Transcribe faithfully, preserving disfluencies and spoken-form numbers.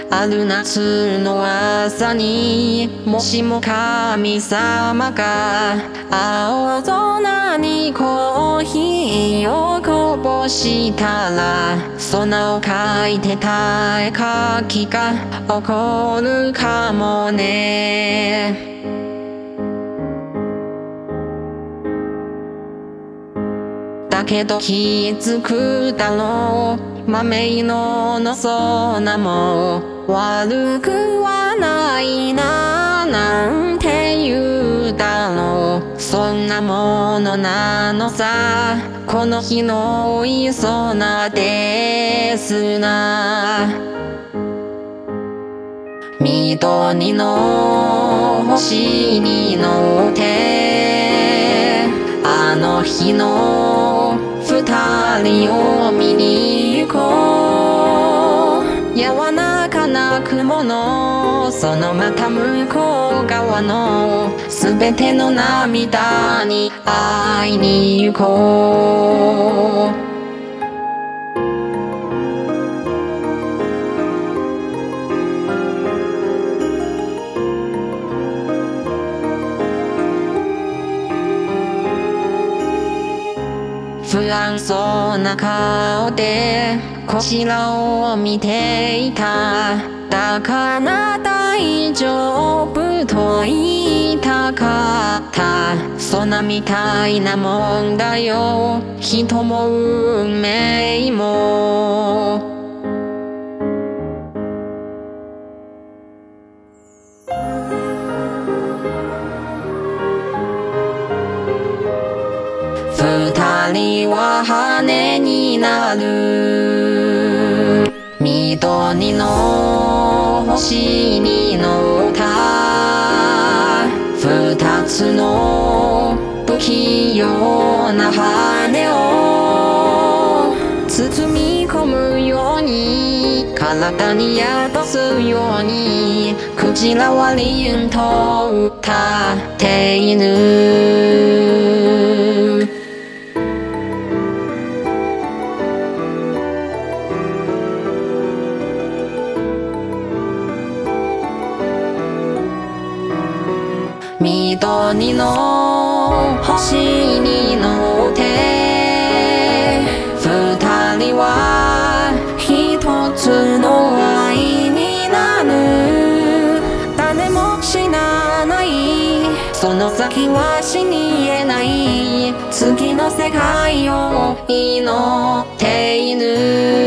ある夏の朝にもしも神様が青空にコーヒーをこぼしたら空をかいてた絵描きが怒るかもね。だけど気づくだろう、豆色の空も悪くはないななんて言うだろう。そんなものなのさ、この日のい空ですな。緑の星に乗ってあの日の二人を見に行こう。柔らかな雲のそのまた向こう側のすべての涙に会いに行こう。不安そうな顔でこちらを見ていた。だから大丈夫と言いたかった。そんなみたいなもんだよ、人も運命も。二人は羽になる。緑の星に乗った二つの不器用な羽を包み込むように体に宿すようにクジラは凛と歌っている。緑の星に乗って二人は一つの愛になる。誰も知らないその先は死にえない次の世界を祈っている。